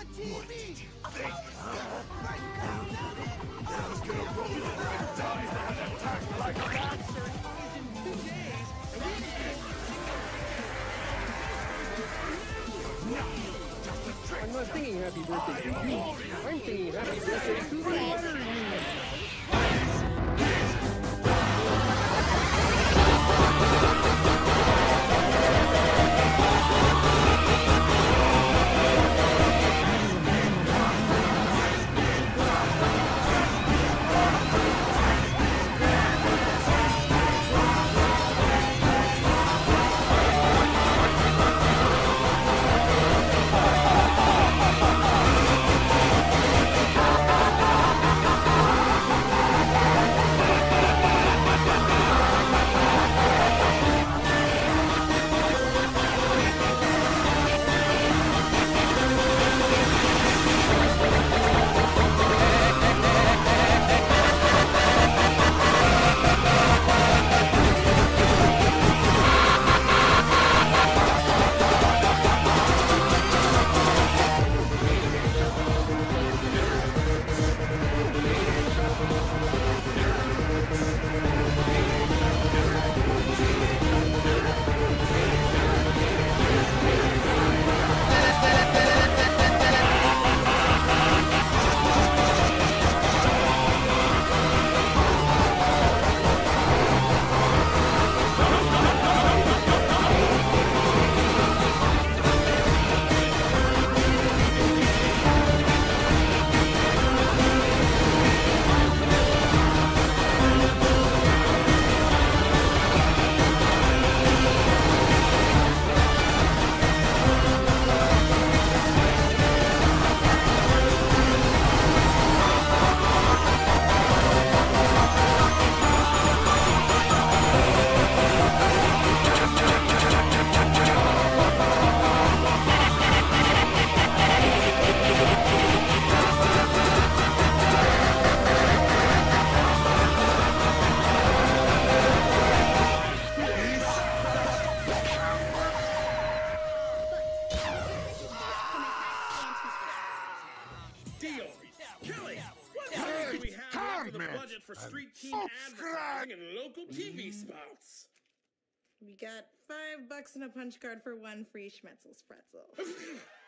I'm not singing happy birthday to you. I'm singing happy birthday to the letter for street team advertising and local TV spots. We got $5 and a punch card for one free Schmetzel's pretzel.